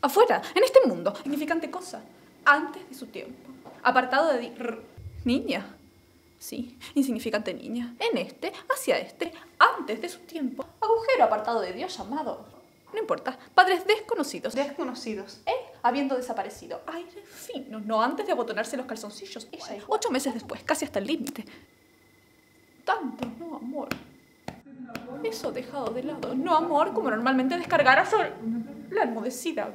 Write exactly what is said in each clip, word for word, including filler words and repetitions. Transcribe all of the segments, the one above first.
Afuera, en este mundo, significante cosa, antes de su tiempo, apartado de... R niña. Sí, insignificante niña. En este, hacia este, antes de su tiempo, agujero apartado de Dios llamado... No importa, padres desconocidos. Desconocidos. Él habiendo desaparecido. Aire fino, no antes de abotonarse los calzoncillos. Ella, ocho meses después, casi hasta el límite. Tanto, no amor. Eso dejado de lado. No amor como normalmente descargara sobre la enmudecida.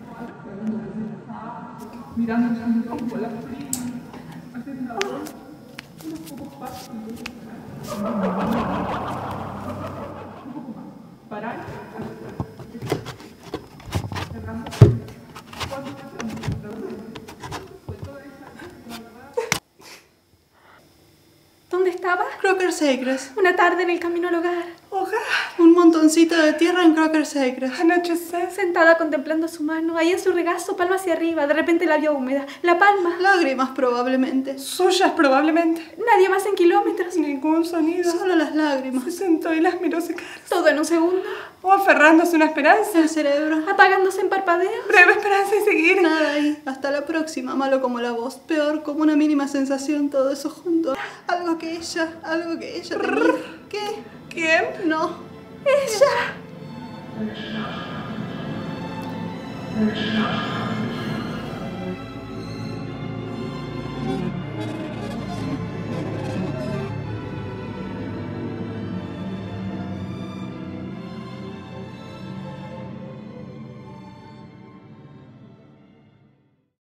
Mirando un poco la fría, haciendo la voz, unos pocos pasos. Un poco más. Parar. Cerrando. ¿Cuánto ¿Dónde estaba? Crockers Acres. Una tarde en el camino al hogar. Hogar. Un montoncito de tierra en Crockers Acres. Anochecer. Sentada contemplando su mano, ahí en su regazo, palma hacia arriba. De repente la vio húmeda. La palma. Lágrimas probablemente. Suyas probablemente. Nadie más en kilómetros. Ningún sonido. Solo las lágrimas. Se sentó y las miró secarse. Todo en un segundo. O aferrándose a una esperanza. El cerebro. Apagándose en parpadeos. Breve esperanza y seguir. Nada ahí. Hasta la próxima. Malo como la voz. Peor como una mínima sensación. Todo eso junto. Algo que ella, algo que ella tenía. ¿Qué? ¿Quién? No. Ella. Ella.